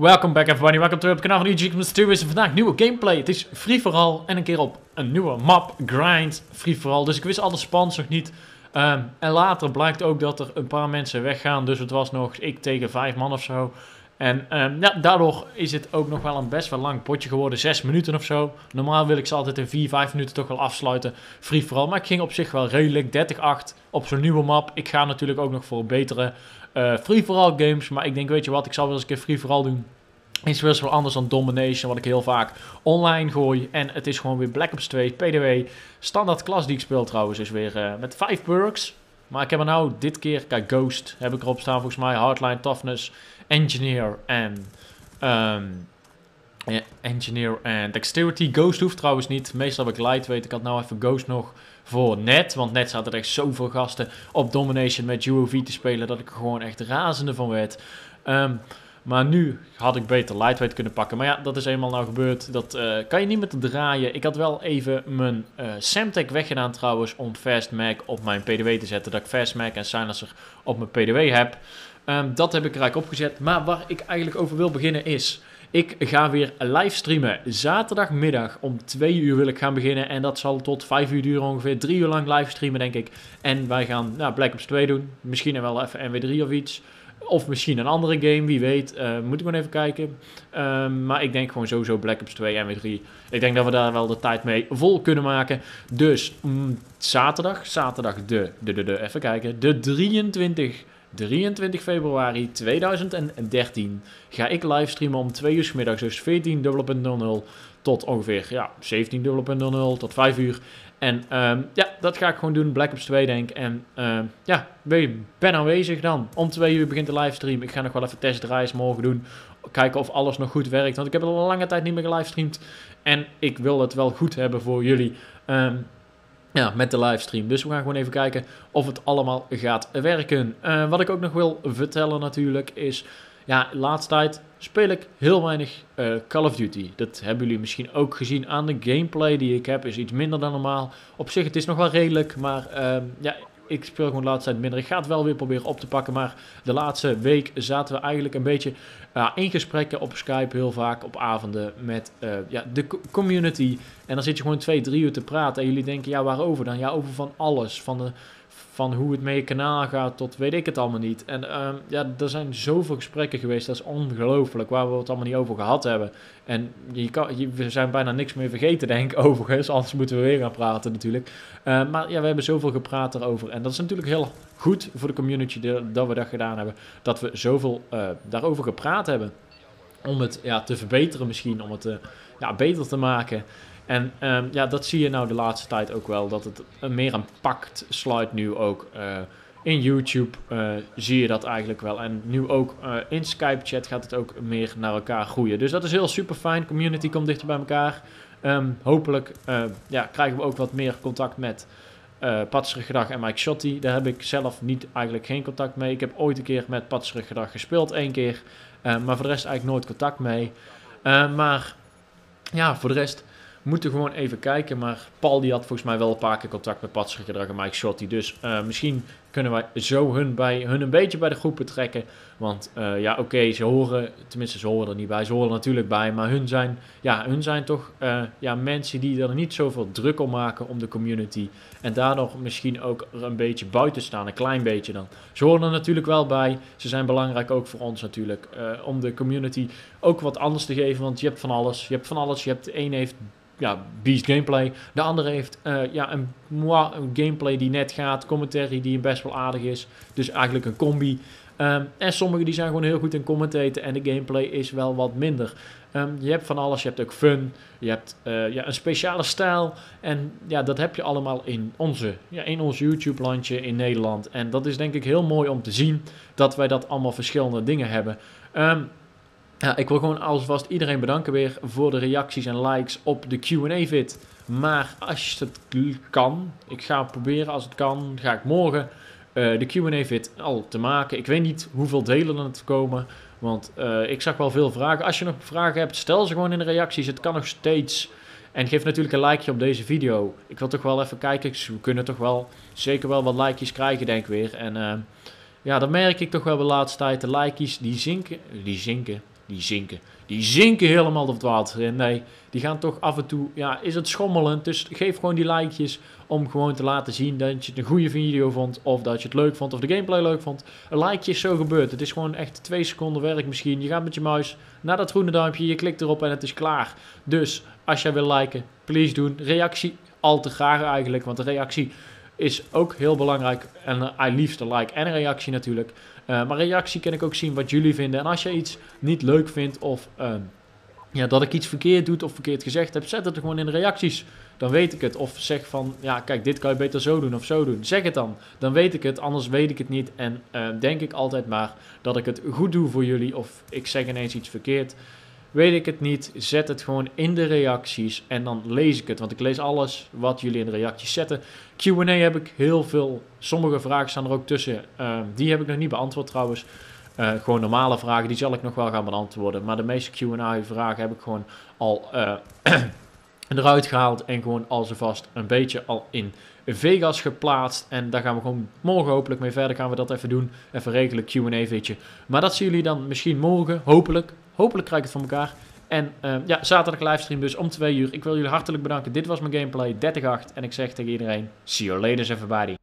Welcome back everybody, welkom terug op het kanaal van EGXMR2 en vandaag nieuwe gameplay. Het is free-for-all en een keer op een nieuwe map, grind, free-for-all. Dus ik wist alle spans nog niet. En later blijkt ook dat er een paar mensen weggaan, dus het was nog ik tegen 5 man of zo. En ja, daardoor is het ook nog wel een best wel lang potje geworden, 6 minuten of zo. Normaal wil ik ze altijd in 4, 5 minuten toch wel afsluiten, free-for-all. Maar ik ging op zich wel redelijk, 30-8 op zo'n nieuwe map. Ik ga natuurlijk ook nog voor betere free-for-all games, maar ik denk, weet je wat, ik zal wel eens een keer free-for-all doen. Is wel anders dan Domination, wat ik heel vaak online gooi. En het is gewoon weer Black Ops 2, PDW. Standaard klas die ik speel trouwens is weer met 5 perks. Maar ik heb er nou dit keer, kijk, Ghost heb ik erop staan volgens mij. Hardline, Toughness, Engineer en Dexterity. Ghost hoeft trouwens niet. Meestal heb ik Lightweight. Ik had nou even Ghost nog voor net. Want net zaten er echt zoveel gasten op Domination met UOV te spelen dat ik er gewoon echt razende van werd. Maar nu had ik beter Lightweight kunnen pakken. Maar ja, dat is eenmaal nou gebeurd. Dat kan je niet met draaien. Ik had wel even mijn Semtech weggedaan trouwens om Fast Mag op mijn PDW te zetten. Dat ik Fast Mag en Silencer op mijn PDW heb. Dat heb ik er eigenlijk opgezet. Maar waar ik eigenlijk over wil beginnen is... Ik ga weer livestreamen. Zaterdagmiddag om 2 uur wil ik gaan beginnen. En dat zal tot 5 uur duren ongeveer. 3 uur lang livestreamen denk ik. En wij gaan Black Ops 2 doen. Misschien wel even NW3 of iets. Of misschien een andere game, wie weet. Moet ik gewoon even kijken. Maar ik denk gewoon sowieso Black Ops 2 en W3. Ik denk dat we daar wel de tijd mee vol kunnen maken. Dus zaterdag even kijken. De 23 februari 2013 ga ik livestreamen om 2 uur 's middags. Dus 14.00 tot ongeveer 17.00 tot 5 uur. En ja, dat ga ik gewoon doen. Black Ops 2 denk ik. En ja, ben aanwezig dan. Om 2 uur begint de livestream. Ik ga nog wel even testdraaien morgen doen. Kijken of alles nog goed werkt. Want ik heb al een lange tijd niet meer gelivestreamd. En ik wil het wel goed hebben voor jullie. Ja, met de livestream. Dus we gaan gewoon even kijken of het allemaal gaat werken. Wat ik ook nog wil vertellen natuurlijk is... Ja, de laatste tijd speel ik heel weinig Call of Duty. Dat hebben jullie misschien ook gezien aan de gameplay die ik heb. Is iets minder dan normaal. Op zich, het is nog wel redelijk. Maar ja, ik speel gewoon de laatste tijd minder. Ik ga het wel weer proberen op te pakken. Maar de laatste week zaten we eigenlijk een beetje in gesprekken op Skype. Heel vaak op avonden met de community. En dan zit je gewoon 2-3 uur te praten. En jullie denken, ja, waarover dan? Ja, over van alles. Van hoe het met je kanaal gaat tot weet ik het allemaal niet. En ja, er zijn zoveel gesprekken geweest. Dat is ongelooflijk waar we het allemaal niet over gehad hebben. En we zijn bijna niks meer vergeten, denk ik, overigens. Anders moeten we weer gaan praten natuurlijk. Maar ja, we hebben zoveel gepraat erover. En dat is natuurlijk heel goed voor de community dat we dat gedaan hebben. Dat we zoveel daarover gepraat hebben. Om het te verbeteren misschien. Om het beter te maken. En ja, dat zie je nou de laatste tijd ook wel, dat het meer een pact sluit nu ook. In YouTube zie je dat eigenlijk wel. En nu ook in Skype chat gaat het ook meer naar elkaar groeien. Dus dat is heel super fijn. Community komt dichter bij elkaar. Hopelijk krijgen we ook wat meer contact met Patserig Gedrag en Mike Shotty. Daar heb ik zelf eigenlijk geen contact mee. Ik heb ooit een keer met Patserig Gedrag gespeeld, 1 keer. Maar voor de rest eigenlijk nooit contact mee. Maar ja, voor de rest... We moeten gewoon even kijken, maar Paul die had volgens mij wel een paar keer contact met Patserig Gedrag en Mike Shotty. Dus misschien kunnen wij zo hun een beetje bij de groep betrekken. Want ja, oké, ze horen er niet bij, ze horen er natuurlijk bij. Maar hun zijn toch mensen die er niet zoveel druk om maken om de community. En daardoor misschien ook er een beetje buiten staan, een klein beetje dan. Ze horen er natuurlijk wel bij, ze zijn belangrijk ook voor ons natuurlijk. Om de community ook wat anders te geven, want je hebt van alles. De een heeft... Beast gameplay. De andere heeft een gameplay die net gaat. Commentary die best wel aardig is. Dus eigenlijk een combi. En sommigen die zijn gewoon heel goed in commentaten. En de gameplay is wel wat minder. Je hebt van alles. Je hebt ook fun. Je hebt een speciale stijl. En ja, dat heb je allemaal in ons YouTube landje in Nederland. En dat is denk ik heel mooi om te zien. Dat wij dat allemaal verschillende dingen hebben. Ja, ik wil gewoon alvast iedereen bedanken weer voor de reacties en likes op de Q&A-vid. Maar als het kan, ik ga proberen als het kan, ga ik morgen de Q&A-vid al te maken. Ik weet niet hoeveel delen er te komen, want ik zag wel veel vragen. Als je nog vragen hebt, stel ze gewoon in de reacties. Het kan nog steeds. En geef natuurlijk een likeje op deze video. Ik wil toch wel even kijken, we kunnen toch wel zeker wel wat likejes krijgen, denk ik weer. En ja, dat merk ik toch wel de laatste tijd. De likejes, die zinken. die zinken. Die zinken helemaal op het water. En nee, die gaan toch af en toe, ja, is het schommelend. Dus geef gewoon die likejes om gewoon te laten zien dat je het een goede video vond. Of dat je het leuk vond of de gameplay leuk vond. Een likeje is zo gebeurd. Het is gewoon echt 2 seconden werk misschien. Je gaat met je muis naar dat groene duimpje, je klikt erop en het is klaar. Dus als jij wil liken, please doen. Reactie, al te graag eigenlijk, want de reactie is ook heel belangrijk. En liefst een like en een reactie natuurlijk. Maar reactie kan ik ook zien wat jullie vinden. En als je iets niet leuk vindt of ja, dat ik iets verkeerd doe of verkeerd gezegd heb, zet het er gewoon in de reacties. Dan weet ik het. Of zeg van, ja kijk, dit kan je beter zo doen of zo doen. Zeg het dan. Dan weet ik het, anders weet ik het niet. En denk ik altijd maar dat ik het goed doe voor jullie. Of ik zeg ineens iets verkeerd. Weet ik het niet, zet het gewoon in de reacties en dan lees ik het. Want ik lees alles wat jullie in de reacties zetten. Q&A heb ik heel veel. Sommige vragen staan er ook tussen. Die heb ik nog niet beantwoord trouwens. Gewoon normale vragen, die zal ik nog wel gaan beantwoorden. Maar de meeste Q&A vragen heb ik gewoon al eruit gehaald. En gewoon alvast een beetje al in Vegas geplaatst. En daar gaan we gewoon morgen hopelijk mee verder. Gaan we dat even doen. Even regelen, Q&A-videootje. Maar dat zien jullie dan misschien morgen, hopelijk. Hopelijk krijg ik het van elkaar. En ja, zaterdag livestream dus om 2 uur. Ik wil jullie hartelijk bedanken. Dit was mijn gameplay 30.8. En ik zeg tegen iedereen, see you later everybody.